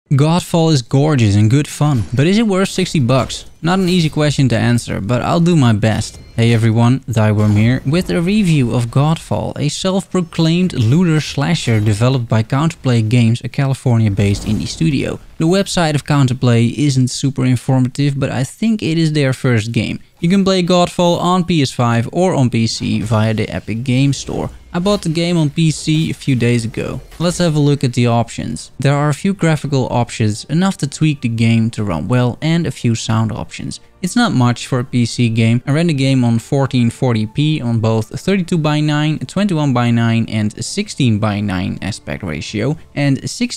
Godfall is gorgeous and good fun, but is it worth 60 bucks? Not an easy question to answer, but I'll do my best. Hey everyone, Thyworm here with a review of Godfall, a self-proclaimed looter slasher developed by Counterplay Games, a California-based indie studio. The website of Counterplay isn't super informative, but I think it is their first game. You can play Godfall on PS5 or on PC via the Epic Games Store. I bought the game on PC a few days ago. Let's have a look at the options. There are a few graphical options, enough to tweak the game to run well, and a few sound options. It's not much for a PC game. I ran the game on 1440p on both 32:9, 21:9 and 16:9 aspect ratio, and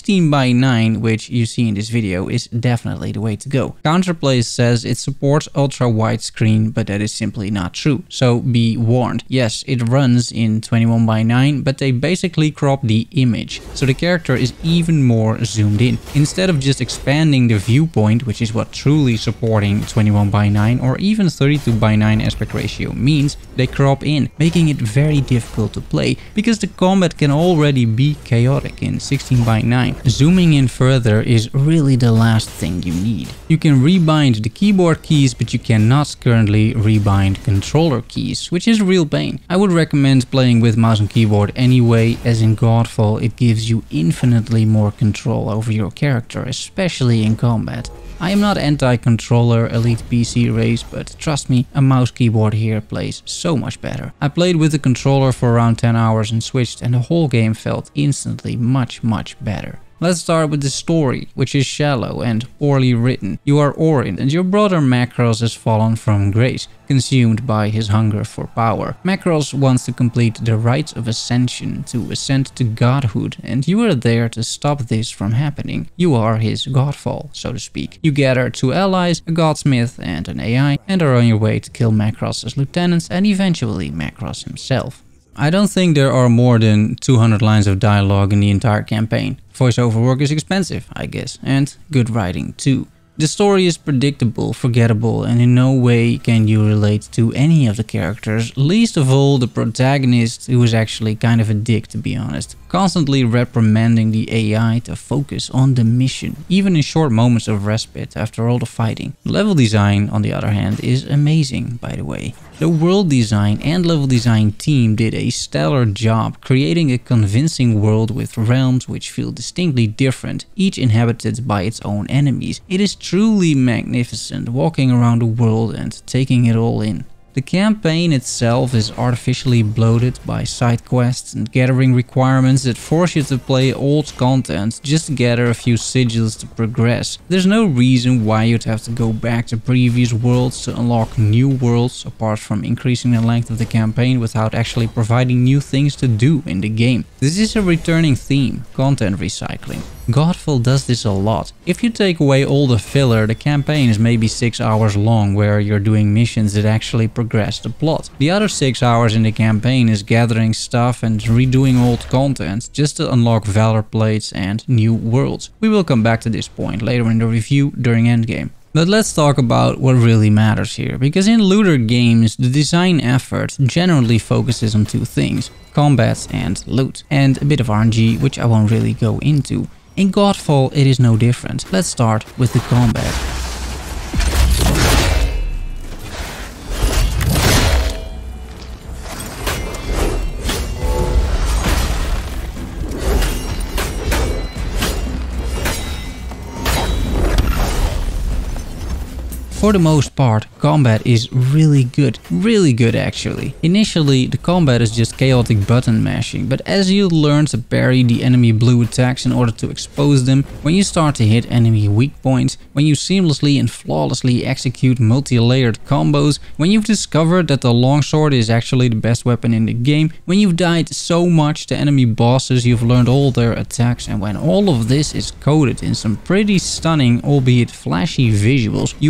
16:9, which you see in this video, is definitely the way to go. Counterplay says it supports ultra widescreen, but that is simply not true, so be warned. Yes, it runs in 21:9, but they basically crop the image, so the character is even more zoomed in. Instead of just expanding the viewpoint, which is what truly supporting 21:9 or even 32:9 aspect ratio means, they crop in, making it very difficult to play, because the combat can already be chaotic in 16:9. Zooming in further is really the last thing you need. You can rebind the keyboard keys, but you cannot currently rebind controller keys, which is a real pain. I would recommend playing with mouse and keyboard anyway, as in Godfall it gives you infinitely more control over your character, especially in combat. I am not anti-controller elite PC race, but trust me, a mouse keyboard here plays so much better. I played with the controller for around 10 hours and switched, and the whole game felt instantly much better. Let's start with the story, which is shallow and poorly written. You are Orin, and your brother Macross has fallen from grace, consumed by his hunger for power. Macross wants to complete the rites of ascension to ascend to godhood, and you are there to stop this from happening. You are his Godfall, so to speak. You gather 2 allies, a Godsmith and an AI, and are on your way to kill Macross's lieutenants and eventually Macross himself. I don't think there are more than 200 lines of dialogue in the entire campaign. Voiceover work is expensive, I guess, and good writing too. The story is predictable, forgettable, and in no way can you relate to any of the characters, least of all the protagonist, who is actually kind of a dick, to be honest, constantly reprimanding the AI to focus on the mission, even in short moments of respite after all the fighting. Level design, on the other hand, is amazing, by the way. The world design and level design team did a stellar job creating a convincing world with realms which feel distinctly different, each inhabited by its own enemies. It is truly magnificent walking around the world and taking it all in. The campaign itself is artificially bloated by side quests and gathering requirements that force you to play old content just to gather a few sigils to progress. There's no reason why you'd have to go back to previous worlds to unlock new worlds, apart from increasing the length of the campaign without actually providing new things to do in the game. This is a returning theme, content recycling. Godfall does this a lot. If you take away all the filler, the campaign is maybe 6 hours long, where you're doing missions that actually progress the plot. The other 6 hours in the campaign is gathering stuff and redoing old content just to unlock Valor plates and new worlds. We will come back to this point later in the review during endgame. But let's talk about what really matters here, because in looter games the design effort generally focuses on 2 things: combat and loot, and a bit of RNG, which I won't really go into. In Godfall it is no different. Let's start with the combat. For the most part, combat is really good actually. Initially, the combat is just chaotic button mashing, but as you learn to parry the enemy blue attacks in order to expose them, when you start to hit enemy weak points, when you seamlessly and flawlessly execute multi-layered combos, when you've discovered that the longsword is actually the best weapon in the game, when you've died so much to enemy bosses you've learned all their attacks, and when all of this is coded in some pretty stunning, albeit flashy visuals, you really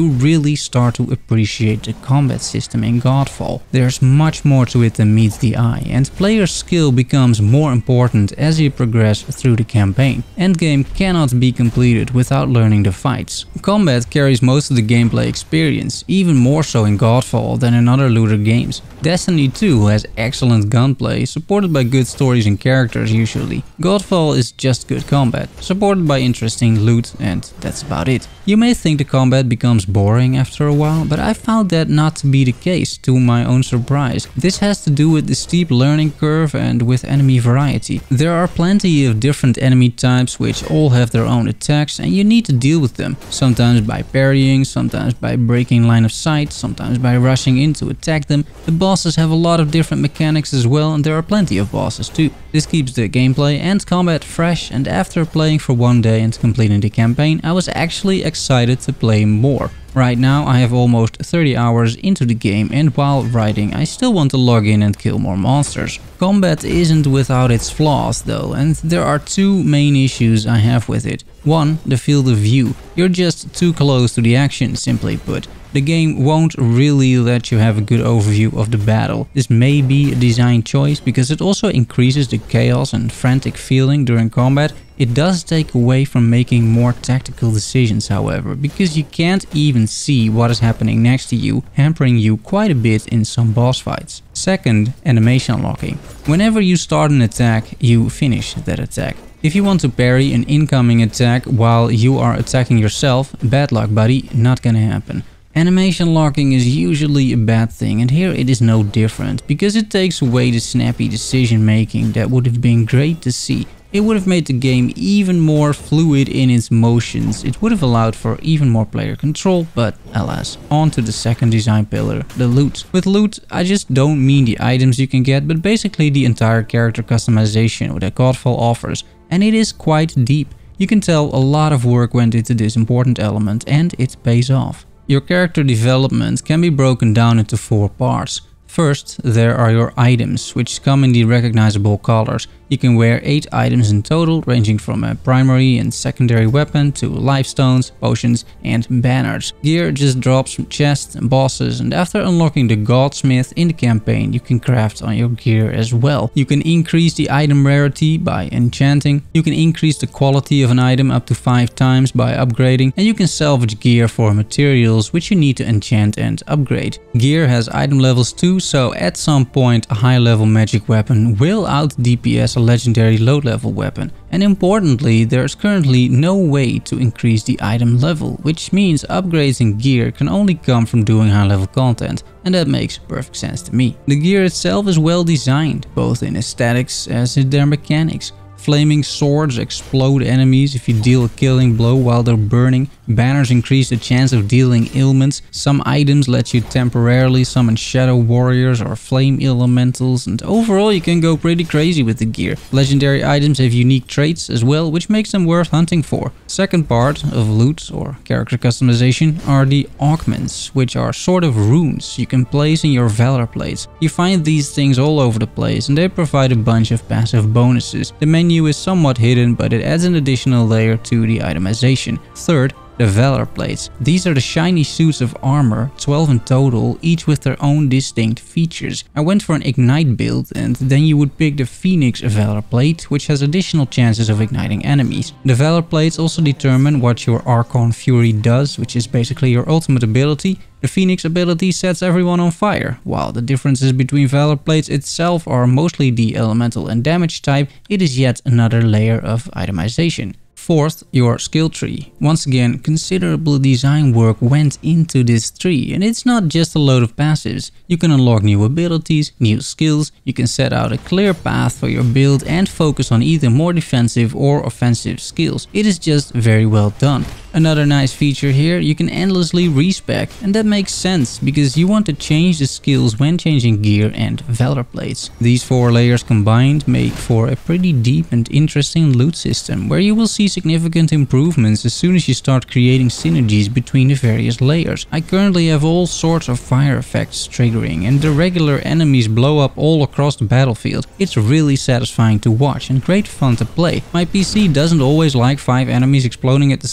really start to appreciate the combat system in Godfall. There's much more to it than meets the eye, and player skill becomes more important as you progress through the campaign. Endgame cannot be completed without learning the fights. Combat carries most of the gameplay experience, even more so in Godfall than in other looter games. Destiny 2 has excellent gunplay, supported by good stories and characters usually. Godfall is just good combat, supported by interesting loot, and that's about it. You may think the combat becomes boring after a while, but I found that not to be the case, to my own surprise. This has to do with the steep learning curve and with enemy variety. There are plenty of different enemy types which all have their own attacks, and you need to deal with them. Sometimes by parrying, sometimes by breaking line of sight, sometimes by rushing in to attack them. The bosses have a lot of different mechanics as well, and there are plenty of bosses too. This keeps the gameplay and combat fresh, and after playing for one day and completing the campaign, I was actually excited to play more. Right now I have almost 30 hours into the game, and while writing I still want to log in and kill more monsters. Combat isn't without its flaws though, and there are two main issues I have with it. One, the field of view. You're just too close to the action, simply put. The game won't really let you have a good overview of the battle. This may be a design choice because it also increases the chaos and frantic feeling during combat. It does take away from making more tactical decisions, however, because you can't even see what is happening next to you, hampering you quite a bit in some boss fights. Second, animation locking. Whenever you start an attack, you finish that attack. If you want to parry an incoming attack while you are attacking yourself, bad luck buddy, not gonna happen. Animation locking is usually a bad thing, and here it is no different, because it takes away the snappy decision making that would have been great to see. It would have made the game even more fluid in its motions. It would have allowed for even more player control, but alas. On to the second design pillar, the loot. With loot, I just don't mean the items you can get, but basically the entire character customization that Godfall offers, and it is quite deep. You can tell a lot of work went into this important element, and it pays off. Your character development can be broken down into 4 parts. First, there are your items, which come in the recognizable colors. You can wear 8 items in total, ranging from a primary and secondary weapon to life stones, potions and banners. Gear just drops from chests and bosses, and after unlocking the Godsmith in the campaign, you can craft on your gear as well. You can increase the item rarity by enchanting. You can increase the quality of an item up to 5 times by upgrading, and you can salvage gear for materials which you need to enchant and upgrade. Gear has item levels too, so at some point a high level magic weapon will out DPS a legendary low level weapon. And importantly, there's currently no way to increase the item level, which means upgrades in gear can only come from doing high level content, and that makes perfect sense to me. The gear itself is well designed, both in aesthetics as in their mechanics. Flaming swords explode enemies if you deal a killing blow while they're burning. Banners increase the chance of dealing ailments. Some items let you temporarily summon shadow warriors or flame elementals, and overall you can go pretty crazy with the gear. Legendary items have unique traits as well, which makes them worth hunting for. Second part of loot or character customization are the augments, which are sort of runes you can place in your valor plates. You find these things all over the place, and they provide a bunch of passive bonuses. The menu is somewhat hidden, but it adds an additional layer to the itemization. Third, the Valor Plates. These are the shiny suits of armor, 12 in total, each with their own distinct features. I went for an Ignite build, and then you would pick the Phoenix Valor Plate, which has additional chances of igniting enemies. The Valor Plates also determine what your Archon Fury does, which is basically your ultimate ability. The Phoenix ability sets everyone on fire. While the differences between Valor Plates itself are mostly the elemental and damage type, it is yet another layer of itemization. Fourth, your skill tree. Once again, considerable design work went into this tree, and it's not just a load of passives. You can unlock new abilities, new skills, you can set out a clear path for your build and focus on either more defensive or offensive skills. It is just very well done. Another nice feature here, you can endlessly respec, and that makes sense because you want to change the skills when changing gear and Valor Plates. These 4 layers combined make for a pretty deep and interesting loot system, where you will see significant improvements as soon as you start creating synergies between the various layers. I currently have all sorts of fire effects triggering, and the regular enemies blow up all across the battlefield. It's really satisfying to watch and great fun to play. My PC doesn't always like 5 enemies exploding at the same time,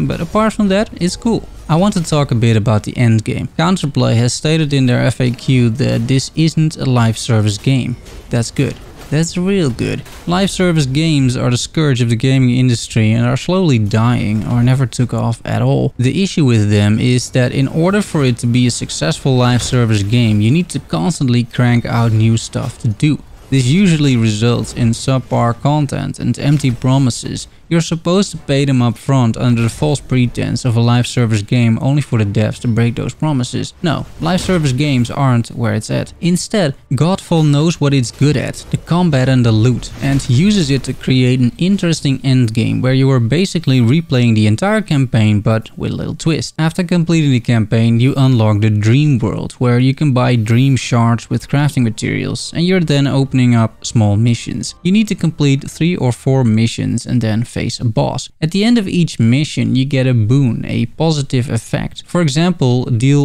time, but apart from that, it's cool. I want to talk a bit about the endgame. Counterplay has stated in their FAQ that this isn't a live service game. That's good. That's real good. Live service games are the scourge of the gaming industry and are slowly dying or never took off at all. The issue with them is that in order for it to be a successful live service game, you need to constantly crank out new stuff to do. This usually results in subpar content and empty promises. You're supposed to pay them up front under the false pretense of a live service game only for the devs to break those promises. No, live service games aren't where it's at. Instead, Godfall knows what it's good at, the combat and the loot, and uses it to create an interesting endgame where you are basically replaying the entire campaign but with a little twist. After completing the campaign, you unlock the Dream World, where you can buy dream shards with crafting materials, and you're then opening up small missions. You need to complete 3 or 4 missions and then face a boss. At the end of each mission, you get a boon, a positive effect. For example, deal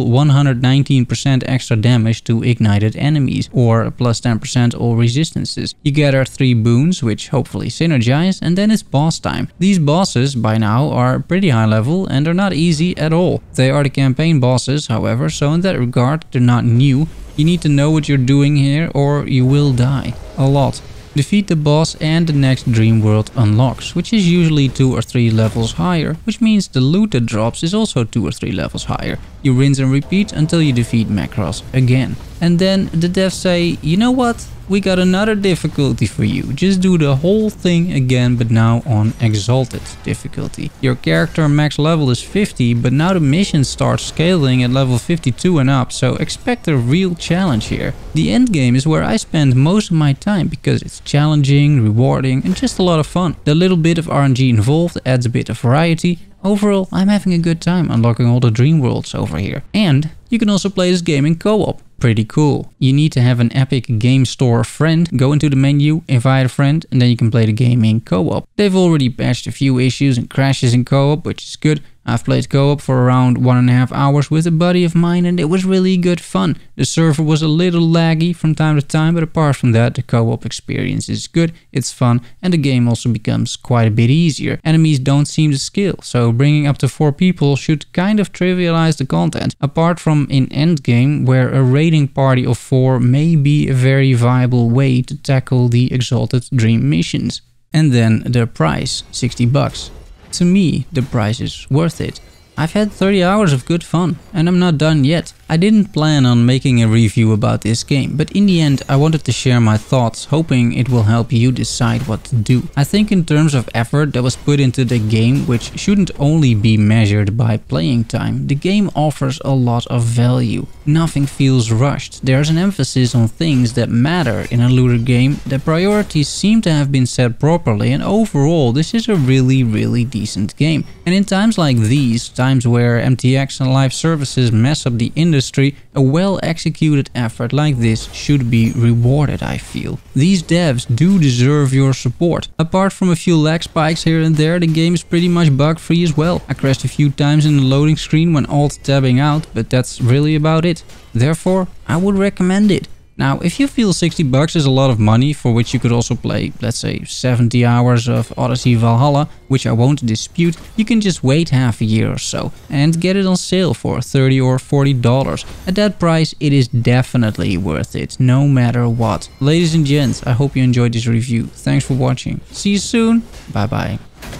119% extra damage to ignited enemies, or plus 10% all resistances. You gather 3 boons, which hopefully synergize, and then it's boss time. These bosses, by now, are pretty high level and are not easy at all. They are the campaign bosses, however, so in that regard, they're not new. You need to know what you're doing here, or you will die. A lot. Defeat the boss and the next Dream World unlocks, which is usually 2 or 3 levels higher, which means the loot that drops is also 2 or 3 levels higher. You rinse and repeat until you defeat Macross again. And then the devs say, you know what? We got another difficulty for you. Just do the whole thing again, but now on Exalted difficulty. Your character max level is 50, but now the mission starts scaling at level 52 and up, so expect a real challenge here. The endgame is where I spend most of my time because it's challenging, rewarding, and just a lot of fun. The little bit of RNG involved adds a bit of variety. Overall, I'm having a good time unlocking all the dream worlds over here. And you can also play this game in co-op. Pretty cool. You need to have an Epic Game Store friend, go into the menu, invite a friend, and then you can play the game in co-op. They've already patched a few issues and crashes in co-op, which is good. I've played co-op for around 1.5 hours with a buddy of mine and it was really good fun. The server was a little laggy from time to time, but apart from that, the co-op experience is good, it's fun, and the game also becomes quite a bit easier. Enemies don't seem to scale, so bringing up to 4 people should kind of trivialize the content. Apart from in endgame, where a raiding party of 4 may be a very viable way to tackle the Exalted Dream missions. And then the price, $60. To me, the price is worth it. I've had 30 hours of good fun, and I'm not done yet. I didn't plan on making a review about this game, but in the end I wanted to share my thoughts, hoping it will help you decide what to do. I think in terms of effort that was put into the game, which shouldn't only be measured by playing time, the game offers a lot of value. Nothing feels rushed. There's an emphasis on things that matter in a looter game. The priorities seem to have been set properly, and overall this is a really decent game. And in times like these, times where MTX and live services mess up the industry, a well-executed effort like this should be rewarded, I feel. These devs do deserve your support. Apart from a few lag spikes here and there, the game is pretty much bug-free as well. I crashed a few times in the loading screen when alt-tabbing out, but that's really about it. Therefore, I would recommend it. Now, if you feel $60 is a lot of money for which you could also play, let's say, 70 hours of Odyssey Valhalla, which I won't dispute, you can just wait half a year or so and get it on sale for $30 or $40. At that price, it is definitely worth it, no matter what. Ladies and gents, I hope you enjoyed this review. Thanks for watching. See you soon. Bye bye.